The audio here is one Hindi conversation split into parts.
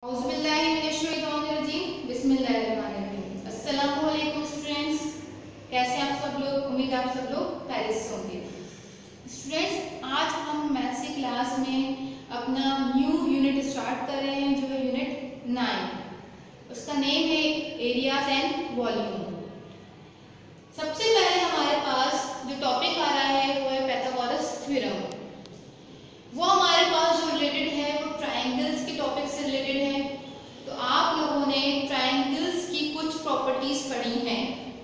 अस्सलामुअलैकुम स्टूडेंट्स, कैसे आप सब लोग। उम्मीद आप सब लोग खैरियत से होंगे। स्टूडेंट्स, आज हम मैथ्स की क्लास में अपना न्यू यूनिट स्टार्ट कर रहे हैं, जो है यूनिट 9। उसका नेम है एरियाज एंड वॉल्यूम। सबसे पहले हमारे पास जो टॉपिक आ रहा है वो है पाइथागोरस थ्योरम। वो हमारे पास जो रिलेटेड है वो ट्राइंगल्स के टॉपिक से रिलेटेड है। तो आप लोगों ने ट्राइंगल्स की कुछ प्रॉपर्टीज पढ़ी हैं,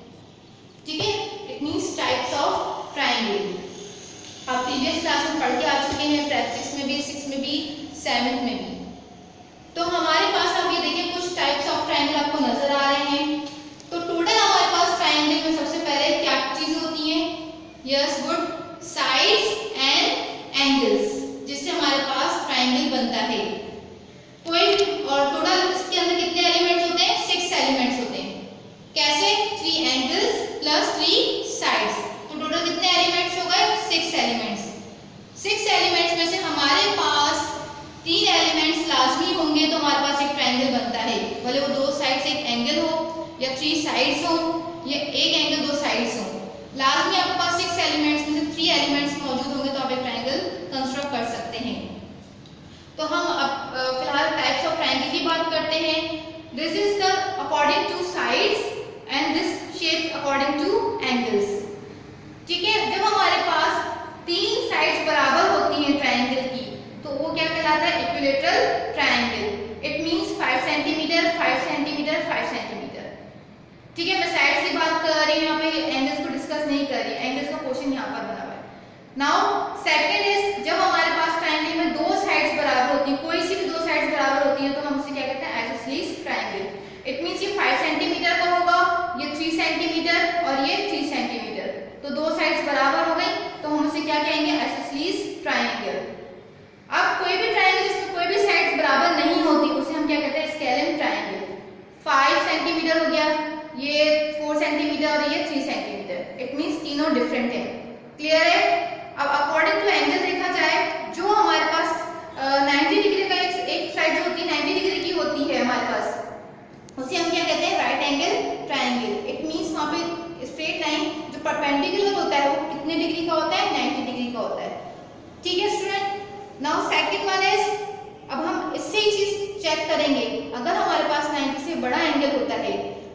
ठीक है। It means types of triangle आप प्रीवियस क्लास में पढ़ के आ चुके हैं, प्रैक्टिस में भी, 6 में भी, 7th में भी। तो हमारे पास आप ये देखिए कुछ टाइप्स ऑफ ट्राइंगल आपको नजर आ रहे हैं। तो टोटल हमारे पास ट्राइंगल में सबसे पहले क्या चीज होती है? Yes good, sides and angles, जिससे हमारे पास ट्राइंगल बनता है। कोई और टोटल इसके अंदर कितने एलिमेंट्स होते हैं? 6 एलिमेंट्स होते हैं। कैसे? 3 एंगल्स प्लस 3 साइड्स। तो टोटल कितने एलिमेंट्स हो गए? 6 एलिमेंट्स। 6 एलिमेंट्स में से हमारे पास 3 एलिमेंट्स लाजमी होंगे तो हमारे पास एक ट्राइंगल बनता है। भले वो 2 साइड्स एक एंगल हो या 3 साइड्स हो या एक एंगल 2 साइड्स हो, लाजमी आपके पास 6 एलिमेंट्स में से 3 एलिमेंट्स मौजूद होंगे तो आप एक ट्राइंगल कंस्ट्रक्ट कर सकते हैं। तो हम अब फिलहाल टाइप्स ऑफ ट्राइंगल की बात करते हैं। This is the according to sides and this shape according to angles, ठीक है। जब हमारे पास 3 साइड्स बराबर होती हैं ट्राइंगल की तो वो क्या कहलाता है? Equilateral triangle. It means 5 centimetre 5 centimetre 5 centimetre, ठीक है। मैं साइड्स की बात कर रही हूँ, यहाँ पे एंगल्स को डिस्कस नहीं कर रही। एंगल्स का क्वेश्चन यहाँ पर बना हुआ है। नाउ सेकंड इज, जब हमारे पास ट्राइंगल में 2 साइड्स बराबर होती हैं, कोई सी भी 2 साइड्स बराबर होती हैं तो हम उसे क्या कहते हैं? Isosceles triangle. इट मींस ये 5 सेंटीमीटर का होगा, ये 3 सेंटीमीटर और ये 3 सेंटीमीटर। तो 2 साइड्स बराबर हो गई तो हम उसे क्या कहेंगे? Isosceles triangle. अब कोई भी ट्राइंगल जिसमें कोई भी साइड्स बराबर नहीं होती उसे हम क्या कहते हैं? स्केलम ट्राइंगल। 5 सेंटीमीटर हो गया, ये 4 सेंटीमीटर और ये 3 सेंटीमीटर। इट मींस तीनों डिफरेंट है। क्लियर है? अब अकॉर्डिंग टू एंगल देखा जाए, जो हमारे पास 90 डिग्री का एक साइड जो होती है 90 डिग्री की होती है हमारे पास, उसे हम क्या कहते हैं? Right angle triangle. It means वहां पे स्ट्रेट लाइन जो परपेंडिकुलर होता है वो कितने डिग्री का होता है? 90 डिग्री का होता है, ठीक है student. Now second one is, अब हम इससे ही चीज चेक करेंगे। अगर हमारे पास 90 से बड़ा एंगल होता है,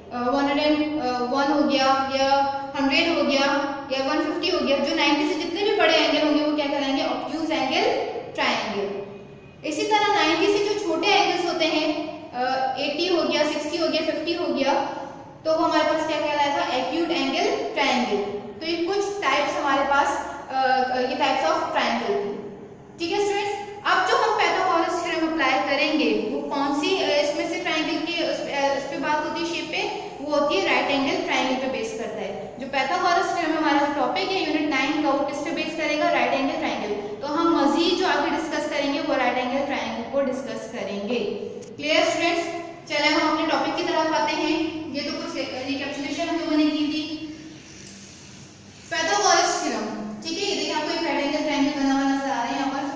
101 हो गया या 100 हो गया या 150 हो गया, जो 90 से जितने भी बड़े एंगल होंगे वो क्या कहलाएंगे? Obtuse angle triangle. इसी तरह 90 से जो छोटे एंगल्स होते हैं, 80 हो गया, 60 हो गया, 50 हो गया, तो वो हमारे पास क्या कहलाएगा? Acute angle triangle. तो ये कुछ टाइप्स हमारे पास ये टाइप्स ऑफ ट्राइंगल थी, ठीक है स्टूडेंट्स। अब जो हम पाइथागोरस थ्योरम अप्लाई करेंगे वो कौन सी इसमें से ट्राइंगल की उस पे बात होती है? शेप पे वो होती है राइट एंगल ट्राइंगल पे बेस करता है। जो पाइथागोरस थ्योरम में हमारा जो टॉपिक है यूनिट 9 का, वो किस पे बेस करेगा? Right angle triangle. तो हम मजीद जो आगे डिस्कस करेंगे वो राइट एंगल ट्राइंगल को डिस्कस करेंगे। Clear students? चलिए हम अपने टॉपिक की तरफ आते हैं। ये तो कुछ रिकैपिचुलेशन हम लोगों ने की थी। पाइथागोरस थ्योरम, ठीक है। ये देखिए आपको एक राइट एंगल ट्राइंगल बना हुआ नजर आ रहा है यहाँ पर।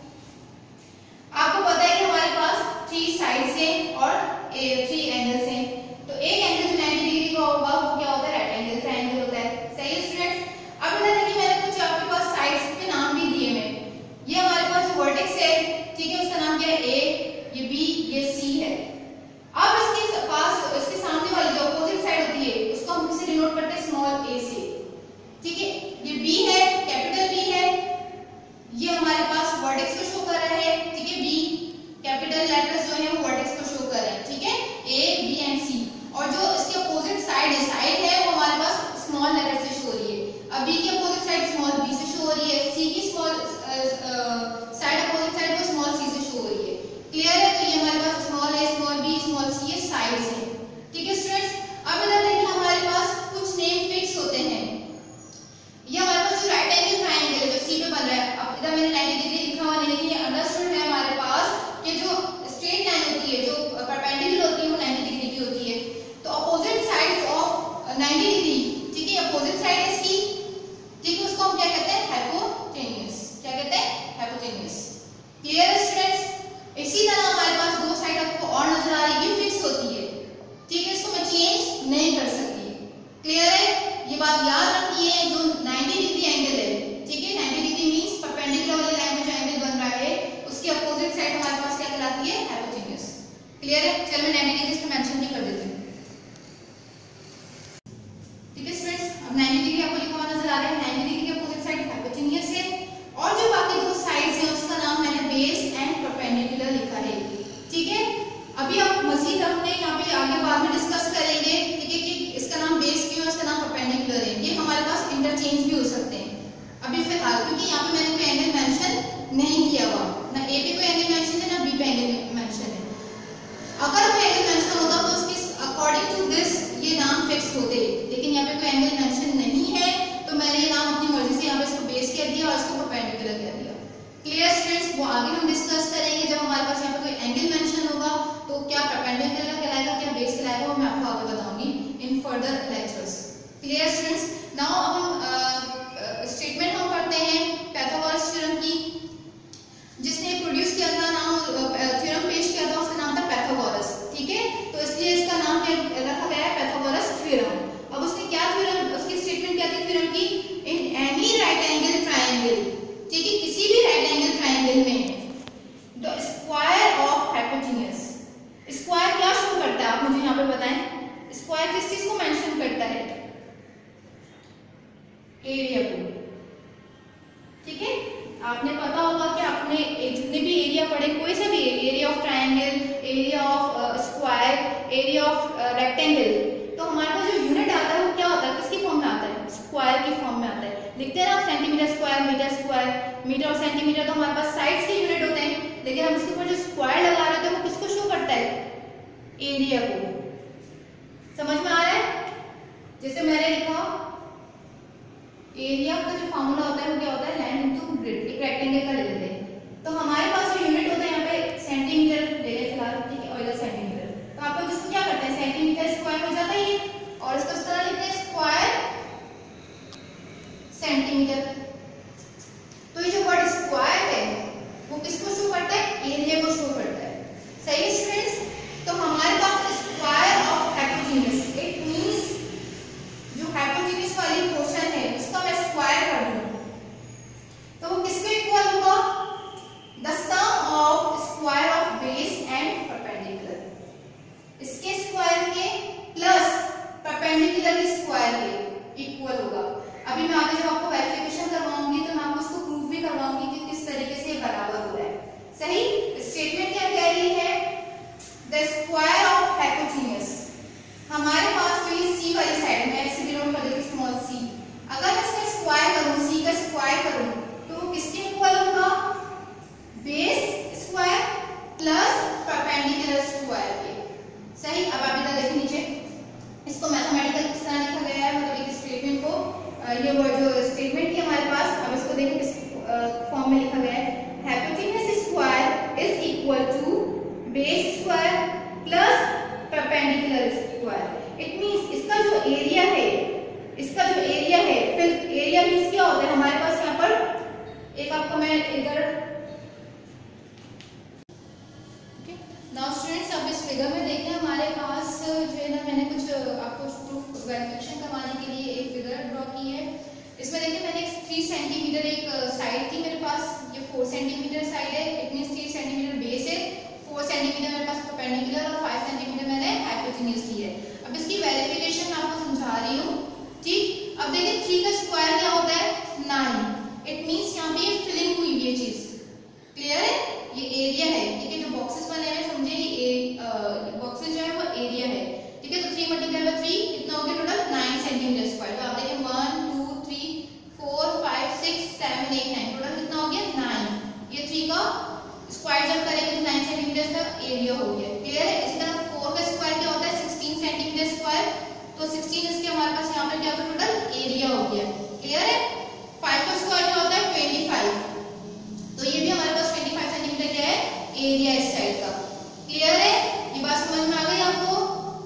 आपको पता है कि हमारे पास 3 साइड्स हैं और 3 एंगल्स हैं। तो एक एंगल जो 90 डिग्री का होगा वो क्या होता है? राइट एंगल ट्राइंगल होता है। सही है स्टूडेंट्स? अब इधर देखिए मैंने कुछ आपके पास साइड्स के नाम भी दिए हैं। ये हमारे पास जो वर्टेक्स है, ठीक है, उसका नाम क्या है? ए, ये बी, ये सी है। अब इसके पास इसके सामने वाली जो अपोजिट साइड होती है उसको हम किससे डिनोट करते हैं? स्मॉल ए से, ठीक है। ये बी है, कैपिटल बी है, ये हमारे पास वर्टेक्स को शो कर रहा है, ठीक है। बी कैपिटल लेटर्स जो है वो वर्टेक्स को शो कर रहे हैं, ठीक है, ए, बी एंड सी। और जो इसके अपोजिट साइड है वो हमारे पास स्मॉल लेटर से शो हो रही है। अब बी की अपोजिट साइड स्मॉल बी से शो हो रही है, सी की स्मॉल साइड अपोजिट साइड वो स्मॉल सी से शो हो रही है। क्लियर है? तो ये हमारे पास small A, small B, small C, ये साइड्स हैं, ठीक है स्टूडेंट्स। अब इधर देखिए हमारे पास कुछ नेम फिक्स होते हैं। ये हमारे पास जो राइट एंगल ट्राइंगल है जो सी पे बन रहा है, अब इधर मैंने 90 डिग्री लिखा हुआ नहीं, लेकिन ये अंडरस्टूड है हमारे पास कि जो स्ट्रेट लाइन होती है, जो परपेंडिकुलर होती है, वो 90 डिग्री की होती है। तो अपोजिट साइड्स ऑफ 90 डिग्री, ठीक है, अपोजिट साइड इसकी, ठीक है, उसको हम क्या कहते हैं? हाइपोटेन्यूज। क्या कहते हैं? हाइपोटेन्यूज। क्लियर है स्टूडेंट्स? इसी तरह हमारे पास 2 साइड आपको और नाम फिक्स होते, लेकिन यहाँ पे कोई एंगल मेंशन नहीं है तो मैंने ये नाम अपनी मर्जी से यहाँ पे इसको बेस कह दिया और इसको परपेंडिकुलर कह दिया। Clear students? वो आगे हम डिस्कस करेंगे जब हमारे पास यहाँ पे कोई एंगल मेंशन होगा तो क्या परपेंडिकुलर कहलाएगा, क्या बेस कहलाएगा, वो मैं आपको आगे बताऊंगी in further lectures. Clear students? Now हम स्टेटमेंट हम पढ़ते हैं पाइथागोरस थ्योरम की, जिसने प्रोड्यूस किया था, नाम थ्योरम पेश किया था, उसका नाम था पाइथागोरस। ठीक है, तो इसलिए इसका नाम क्या रखा गया है, पाइथागोरस थ्योरम। अब उसने क्या थ्योरम, उसकी स्टेटमेंट क्या थी थ्योरम की, in any right angle triangle, ठीक है, किसी भी राइट एंगल ट्रायंगल में the square of hypotenuse, square क्या शो करता है, आप मुझे यहाँ पे बताएं, स्क्वायर किस चीज को मेंशन करता है, एरिया को। ठीक है, आपने पता होगा कि आपने जितने भी एरिया पढ़े, कोई सा भी area of triangle, area of square, area of rectangle, तो हमारे पास जो यूनिट आता है वो क्या होता है, किसकी फॉर्म में आता है, स्क्वायर की फॉर्म में आता है। लिखते हैं ना सेंटीमीटर स्क्वायर, मीटर और सेंटीमीटर तो हमारे पास साइड्स के यूनिट होते हैं, लेकिन हम इसके ऊपर जो स्क्वायर लगा रहे होते हैं वो किसको शो करता है, एरिया को। समझ में आ रहा है? जैसे मैंने लिखा एरिया का जो फॉर्मूला होता है वो क्या होता है, लैंड इनटू ग्रिड, एक रेक्टेंगल का ले लेते हैं, तो हमारे पास जो यूनिट होता है यहाँ पे सेंटीमीटर ले लें फिलहाल, ठीक है, और इधर सेंटीमीटर, तो आप लोग इसको क्या करते हैं, सेंटीमीटर स्क्वायर हो जाता है ये, और इसको इस तरह लिखते हैं स्क्वायर सेंटीमीटर। तो ये जो वर्ड स्क्वायर है वो किसको शो करता है, एरिया को शो करता है। सही स्टूडेंट्स? तो हमारे पास square of hypotenuse, it means जो हाइपोटेन्यूज वाली पोर्शन है उसका मैं स्क्वायर कर दूं तो वो किसके इक्वल होगा, the sum of square of base and perpendicular, इसके स्क्वायर के प्लस परपेंडिकुलर के स्क्वायर के इक्वल होगा। अभी मैं आगे जब आपको वेरिफिकेशन करवाऊंगी तो मैं आपको उसको प्रूव भी करवाऊंगी कि किस तरीके से बराबर हो रहा है। सही? स्टेटमेंट क्या कह रही है, द स्क्वायर ऑफ हाइपोटेन्यूज, हमारे पास जो ये सी वाली साइड में ऐसे डिनोट कर देती स्मॉल सी, अगर मैं इसका स्क्वायर करूं, सी का स्क्वायर करूं तो वो किसके इक्वल होगा, base square plus perpendicular square के। सही? अब आप इधर देखिए नीचे, इसको मैथमेटिकल किस तरह लिखा गया है, मतलब एक स्टेटमेंट को, ये वर्ड जो स्टेटमेंट थी हमारे पास, अब इसको देखिए किस फॉर्म में लिखा गया है, hypotenuse square is equal to base square plus perpendicular square. It means इसका जो एरिया है, इसका जो एरिया है, फिर एरिया मींस क्या होता है हमारे पास यहाँ पर, एक आपको मैं इधर, नाउ स्टूडेंट्स अब इस फिगर में देखें, हमारे पास जो है ना, मैंने कुछ आपको प्रूफ वेरिफिकेशन करवाने के लिए एक फिगर ड्रॉ की है। इसमें देखिए मैंने 3 सेंटीमीटर एक साइड थी मेरे पास, ये 4 सेंटीमीटर साइड है, इट मींस 3 सेंटीमीटर बेस है, 4 सेंटीमीटर मेरे पास परपेंडिकुलर और 5 सेंटीमीटर मैंने हाइपोटेन्यूज ली है। अब इसकी वेरिफिकेशन मैं आपको समझा रही हूँ। ठीक, अब देखिए 3 का स्क्वायर क्या होता है, 9, इट मींस यहाँ पे ये फिलिंग हुई ये चीज। क्लियर है? ये एरिया है, ठीक है, जो बॉक्सेस बने हुए समझे, ये बॉक्सेस जो है वो एरिया है। ठीक है, तो 3 मल्टीप्लाई बाय 3 कितना हो गया टोटल, 9 सेंटीमीटर स्क्वायर। तो आप देखिए 1 2 3 4 5 6 7 8 9, टोटल कितना हो गया 9। ये 3 का स्क्वायर जब करेंगे तो 9 सेंटीमीटर का एरिया हो गया। क्लियर है? इसी तरह 4 का स्क्वायर क्या होता है, 16 सेंटीमीटर स्क्वायर, तो 16 इसके हमारे पास यहाँ पर क्या होगा, टोटल एरिया हो गया। क्लियर है? 5 का स्क्वायर क्या होता है, 25, तो ये भी हमारे पास 25 सेंटीमीटर क्या है, एरिया इस साइड का। क्लियर है? ये बात समझ में आ गई आपको?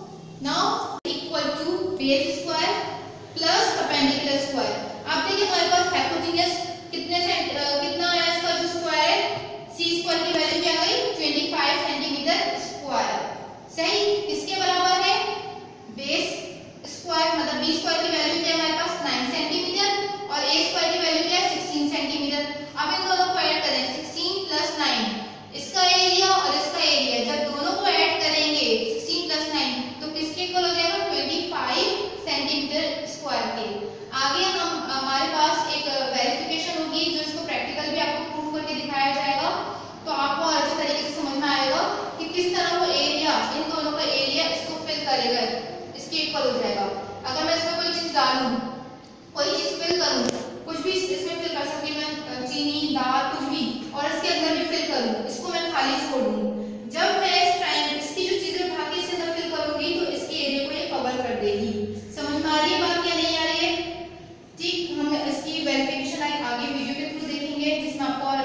Now equal to base square plus perpendicular square. आप देखिए हमारे पास हाइपोटेन्यूज कितना है, इसका जो स्क्वायर है, सी स्क्वायर की वैल्यू क्या आ गई, 25 सेंटीमीटर स्क्वायर। सही? किसके बराबर है, बेस स्क्वायर, मतलब बी स्क्वायर की वैल्यू क्या है हमारे पास 9 सेंटीमीटर और ए स्क्वायर की वैल्यू क्या है 16 सेंटीमीटर। अब इन दोनों को ऐड करें, 16 प्लस 9, इसका एरिया और इसका एरिया, जब दोनों को ऐड करेंगे 16 प्लस 9 तो किसके इक्वल हो जाएगा, 25 सेंटीमीटर स्क्वायर के। आगे हम हमारे पास एक वेरिफिकेशन होगी जो इसको प्रैक्टिकल भी आपको प्रूव करके दिखाया जाएगा, तो आपको अच्छे तरीके से समझ में आएगा कि किस तरह वो एरिया, इन दोनों का एरिया इसको फिल करेगा, इसके इक्वल हो जाएगा। अगर मैं इसमें कोई चीज डालूं, कोई चीज फिल करूं, कुछ भी इसमें फिल कर सकती हूं मैं, चीनी दाल कुछ भी, और इसके अंदर भी फिल करूं, इसको मैं खाली छोड़ दूं, जब मैं इस ट्रायंगल इसकी जो चीजें उठा के इसके अंदर फिल करूंगी तो इसके एरिया को ये कवर कर देगी।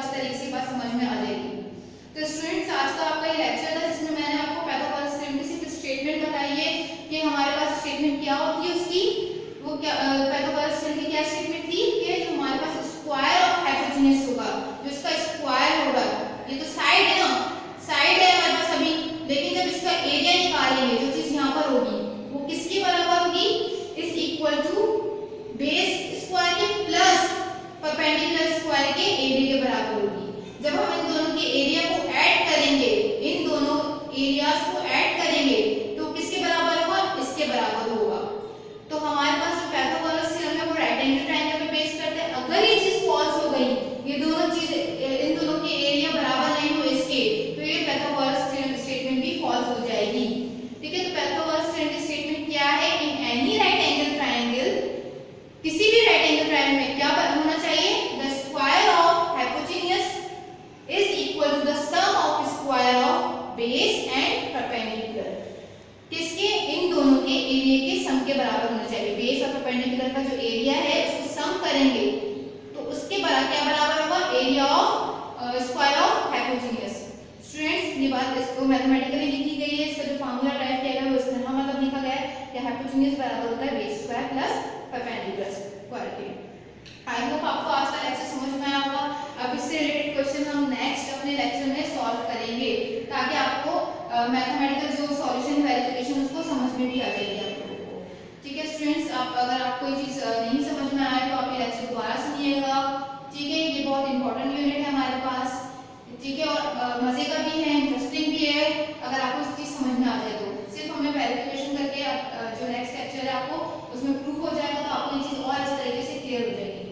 अच्छी तरीके से बात समझ में आ जाएगी। तो स्टूडेंट्स, आज का आपका ये लेक्चर था जिसमें मैंने आपको पाइथागोरस थ्योरम की सिर्फ स्टेटमेंट बताई है कि हमारे पास स्टेटमेंट क्या होती है उसकी, वो क्या पाइथागोरस थ्योरम की क्या स्टेटमेंट थी कि जो हमारे पास स्क्वायर ऑफ हाइपोटेन्यूज होगा, जो इसका स्क्वायर होगा, ये तो साइड है ना, साइड है हमारे पास अभी, लेकिन जब इसका एरिया निकालेंगे जो चीज यहाँ पर होगी वो किसके बराबर होगी, is equal to base square के प्लस परपेंडिकुलर स्क्वायर के एरिया के बराबर होगी। जब हम इन दोनों के एरिया को ऐड करेंगे, इन दोनों एरियाज को ऐड करेंगे तो किसके बराबर होगा, इसके बराबर होगा। तो हमारे पास जो पाइथागोरस थ्योरम है वो राइट एंगल ट्रायंगल पे बेस करते हैं। अगर ये चीज फॉल्स हो गई, ये दोनों चीज इन दोनों के एरिया बराबर नहीं हुए इसके, तो ये पाइथागोरस थ्योरम स्टेटमेंट भी फॉल्स हो जाएगी। ठीक है, तो पाइथागोरस थ्योरम की स्टेटमेंट क्या है, in any right angle triangle, किसी भी राइट एंगल ट्रायंगल में क्या होना चाहिए, the square of hypotenuse is equal to the sum of square of base and perpendicular. किसके, इन दोनों के एरिया के सम के बराबर होना चाहिए। बेस और परपेंडिकुलर का जो एरिया है उसको सम करेंगे तो उसके बराबर क्या बराबर होगा, area of square of hypotenuse. Students, ये बात इसको मैथमेटिकली लिखी गई है, इसका जो फार्मूला टाइप किया गया है वो इस तरह मतलब लिखा गया है कि हाइपोटेन्यूज बराबर होता है base square plus perpendicular square के। आई होप आपको आज का लेक्चर समझ में आया होगा। अब इससे रिलेटेड क्वेश्चन हम नेक्स्ट अपने लेक्चर में सॉल्व करेंगे ताकि आपको मैथमेटिकल जो सॉल्यूशन वेरिफिकेशन उसको समझ में भी आ जाएगी आप लोगों को। ठीक है स्टूडेंट्स, अगर आपको कोई चीज नहीं समझ में आए तो आप ये लेक्चर दोबारा सुनिएगा। ठीक है, ये बहुत इंपॉर्टेंट यूनिट है हमारे पास। ठीक है, और मजे का भी है, इंटरेस्टिंग भी है। अगर आपको इस चीज समझ में आ जाए तो सिर्फ हमें वेरिफिकेशन करके जो नेक्स्ट लेक्चर है आपको उसमें प्रूफ हो जाएगा, तो आपको ये चीज और अच्छी तरीके से क्लियर हो जाएगी।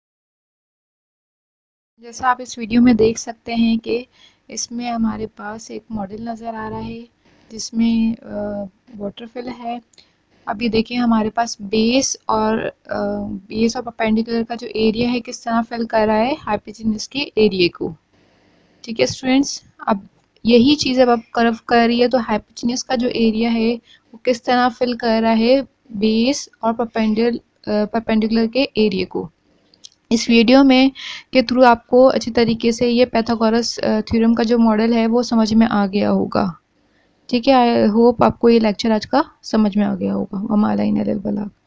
जैसा आप इस वीडियो में देख सकते हैं कि इसमें हमारे पास एक मॉडल नज़र आ रहा है जिसमें वाटरफिल है। अब ये देखिए हमारे पास बेस और परपेंडिकुलर का जो एरिया है किस तरह फिल कर रहा है हाइपोटेन्यूज के एरिया को। ठीक है स्टूडेंट्स, अब यही चीज़ अब कर्व कर रही है तो हाइपोटेन्यूज का जो एरिया है वो किस तरह फिल कर रहा है बेस और परपेंडिकुलर के एरिया को। इस वीडियो में के थ्रू आपको अच्छी तरीके से ये पाइथागोरस थ्योरम का जो मॉडल है वो समझ में आ गया होगा। ठीक है, आई होप आपको ये लेक्चर आज का समझ में आ गया होगा। वमा अलैना इल्लल बलाग।